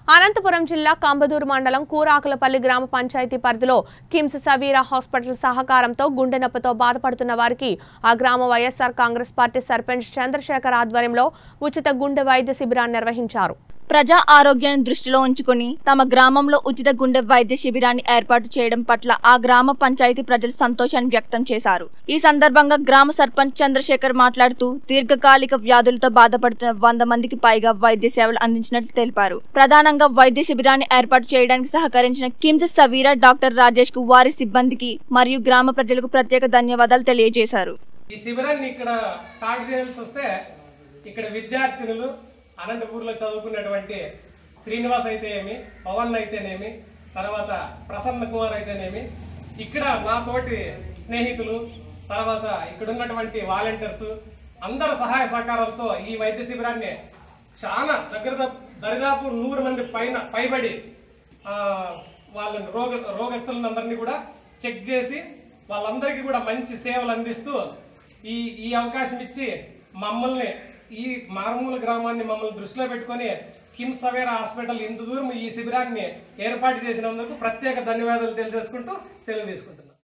అనంతపురం జిల్లా కంబదూరు మండలం కూరాకులపల్లి గ్రామ పంచాయతీ పరిధిలో కిమ్స్ సవీరా హాస్పిటల్ సహకారంతో గుండె నొప్పితో బాధపడుతున్న వారికి ఆ గ్రామ వైఎస్ఆర్ కాంగ్రెస్ పార్టీ సర్పంచ్ చంద్రశేఖర్ ఆధ్వర్యంలో ఉచిత గుండె వైద్య శిబిరాన్ని నిర్వహించారు. ప్రజా ఆరోగ్యాన్ని దృష్టిలో ఉంచుకుని తమ గ్రామంలో ఉచిత గుండె వైద్య శిబిరాన్ని ఏర్పాటు చేయడం పట్ల ఆ గ్రామ పంచాయతీ ప్రజలు సంతోషాన్ని వ్యక్తం చేశారు. ఈ సందర్భంగా గ్రామ సర్పంచ్ చంద్రశేఖర్ మాట్లాడుతూ దీర్ఘకాలిక వ్యాధులతో బాధపడుతున్న 100 మందికి పైగా వైద్య సేవలు అందించినట్లు తెలిపారు. ప్రధానంగా వైద్య శిబిరాన్ని ఏర్పాటు చేయడానికి సహకరించిన కిమ్స్ సవీరా డాక్టర్ రాజేష్ కు వారి సిబ్బందికి మరియు గ్రామ ప్రజలకు ప్రత్యేక ధన్యవాదాలు తెలియజేశారు. ఈ శిబిరాన్ని ఇక్కడ స్టార్ట్ చేయాల్సి వస్తే ఇక్కడ విద్యార్థినులు అనంతపూర్లో చదువుకున్నటువంటి శ్రీనివాస్ అయితేనేమి, పవన్ అయితేనేమి, తర్వాత ప్రసన్న కుమార్ అయితేనేమి, ఇక్కడ నా తోటి స్నేహితులు, తర్వాత ఇక్కడ ఉన్నటువంటి వాలంటీర్స్ అందరు సహాయ సహకారాలతో ఈ వైద్య శిబిరాన్ని చాలా దరిదాపు 100 మంది పైబడి వాళ్ళని రోగస్తులందరినీ కూడా చెక్ చేసి వాళ్ళందరికీ కూడా మంచి సేవలు అందిస్తూ ఈ అవకాశం ఇచ్చి మమ్మల్ని ఈ మారుమూల గ్రామాన్ని మమ్మల్ని దృష్టిలో పెట్టుకొని కిమ్స్ సవేరా హాస్పిటల్ ఇంత దూరం ఈ శిబిరాన్ని ఏర్పాటు చేసినందుకు ప్రత్యేక ధన్యవాదాలు తెలియజేసుకుంటూ సెలవు తీసుకుంటున్నాను.